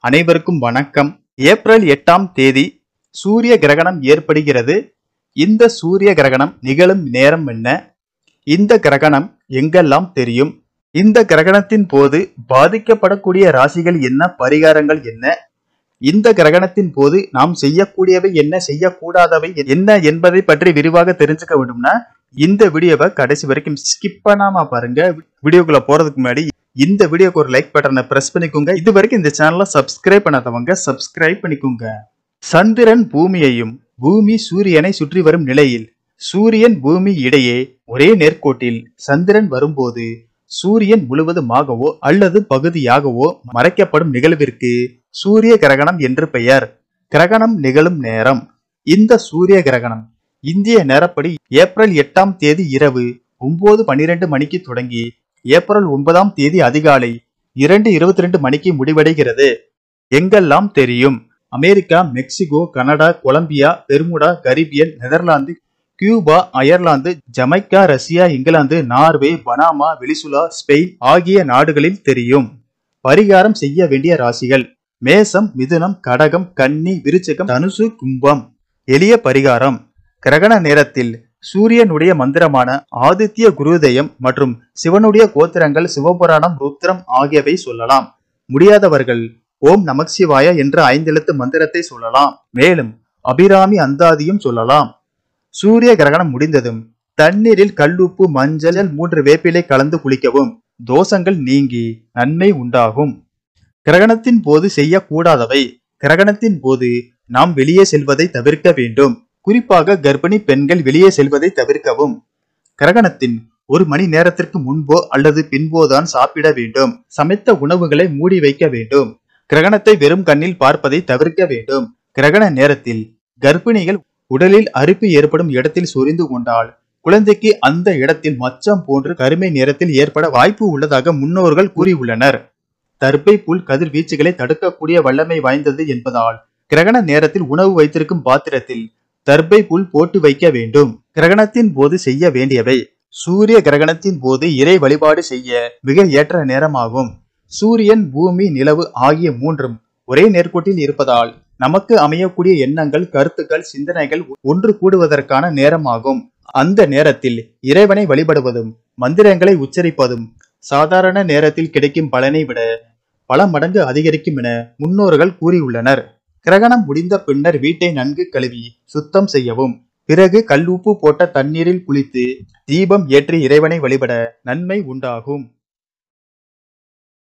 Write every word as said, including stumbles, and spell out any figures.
அனைவருக்கும் வணக்கம். ஏப்ரல் எட்டாம் தேதி சூரிய கிரகணம் ஏற்படுகிறது. இந்த சூரிய கிரகணம் நிகழும் நேரம் என்ன? இந்த கிரகணம் எங்கெல்லாம் தெரியும்? இந்த கிரகணத்தின் போது பாதிக்கப்படக்கூடிய ராசிகள் என்ன, பரிகாரங்கள் என்ன? இந்த கிரகணத்தின் போது நாம் செய்யக்கூடியவை என்ன, செய்யக்கூடாதவை என்ன என்பதை பற்றி விரிவாக தெரிஞ்சுக்க வேண்டும்னா இந்த வீடியோவை கடைசி வரைக்கும் ஸ்கிப் பண்ணாம பாருங்க. வீடியோக்குள்ள போறதுக்கு முன்னாடி இந்த வீடியோக்கு ஒரு லைக் பட்டனை பிரஸ் பண்ணிக்கோங்க. இது வரைக்கும் இந்த சேனலை சப்ஸ்கிரைப் பண்ணாதவங்க சப்ஸ்கிரைப் பண்ணிக்கோங்க. சந்திரன் பூமியையும் பூமி சூரியனை சுற்றி வரும் நிலையில் சூரியன் பூமி இடையே ஒரே நேர்கோட்டில் சந்திரன் வரும்போது சூரியன் முழுவதுமாகவோ அல்லது பகுதியாகவோ மறைக்கப்படும் நிகழ்விற்கு சூரிய கிரகணம் என்று பெயர். கிரகணம் நிகழும் நேரம். இந்த சூரிய கிரகணம் இந்திய நேரப்படி ஏப்ரல் எட்டாம் தேதி இரவு ஒன்பது பனிரெண்டு மணிக்கு தொடங்கி ஏப்ரல் ஒன்பதாம் தேதி அதிகாலை இரண்டு இருபத்தி ரெண்டு மணிக்கு முடிவடைகிறது. எங்கெல்லாம் தெரியும்? America, Mexico, Canada, Colombia, Bermuda, Caribbean, Netherlands, Cuba, Ireland, Jamaica, Russia, England, Norway, Panama, Venezuela, Spain ஆகிய நாடுகளில் தெரியும். பரிகாரம் செய்ய வேண்டிய ராசிகள்: மேசம், மிதுனம், கடகம், கன்னி, விருச்சிகம், தனுசு, கும்பம். எளிய பரிகாரம்: கிரகண நேரத்தில் சூரியனுடைய மந்திரமான ஆதித்ய குருதயம் மற்றும் சிவனுடைய கோத்திரங்கள், சிவபுராணம், ருத்ரம் ஆகியவை சொல்லலாம். முடியாதவர்கள் ஓம் நமசிவாய என்ற ஐந்தெழுத்து மந்திரத்தை சொல்லலாம். மேலும் அபிராமி அந்தாதியும் சொல்லலாம். சூரிய கிரகணம் முடிந்ததும் தண்ணீரில் கல்லுப்பு, மஞ்சள், மூன்று வேப்பிலை கலந்து குளிக்கவும். தோஷங்கள் நீங்கி நன்மை உண்டாகும். கிரகணத்தின் போது செய்யக்கூடாதவை: கிரகணத்தின் போது நாம் வெளியே செல்வதை தவிர்க்க வேண்டும். குறிப்பாக கர்ப்பிணி பெண்கள் வெளியே செல்வதை தவிர்க்கவும். கிரகணத்தின் ஒரு மணி நேரத்திற்கு முன்போ அல்லது பின்போதான் சாப்பிட வேண்டும். சமைத்த உணவுகளை மூடி வைக்க வேண்டும். கிரகணத்தை வெறும் கண்ணில் பார்ப்பதை தவிர்க்க வேண்டும். கிரகண நேரத்தில் கர்ப்பிணிகள் உடலில் அரிப்பு ஏற்படும் இடத்தில் சொரிந்து கொண்டால் குழந்தைக்கு அந்த இடத்தில் மச்சம் போன்று கருமை நேரத்தில் ஏற்பட வாய்ப்பு உள்ளதாக முன்னோர்கள் கூறியுள்ளனர். தர்பை புல் கதிர்வீச்சுகளை தடுக்கக்கூடிய வல்லமை வாய்ந்தது என்பதால் கிரகண நேரத்தில் உணவு வைத்திருக்கும் பாத்திரத்தில் தர்பை புல் போட்டு வைக்க வேண்டும். கிரகணத்தின் போது செய்ய வேண்டியவை: சூரிய கிரகணத்தின் போது இறை வழிபாடு செய்ய மிக ஏற்ற நேரமாகும். சூரியன், பூமி, நிலவு ஆகிய மூன்றும் ஒரே நேர்கோட்டில் இருப்பதால் நமக்கு அமையக்கூடிய எண்ணங்கள், கருத்துக்கள், சிந்தனைகள் ஒன்று கூடுவதற்கான நேரமாகும். அந்த நேரத்தில் இறைவனை வழிபடுவதும் மந்திரங்களை உச்சரிப்பதும் சாதாரண நேரத்தில் கிடைக்கும் பலனை விட பல மடங்கு அதிகரிக்கும் என முன்னோர்கள் கூறியுள்ளனர். கிரகணம் முடிந்த பின்னர் வீட்டை நன்கு கழுவி சுத்தம் செய்யவும். பிறகு கல்லுப்பு போட்ட தண்ணீரில் குளித்து தீபம் ஏற்றி இறைவனை வழிபட நன்மை உண்டாகும்.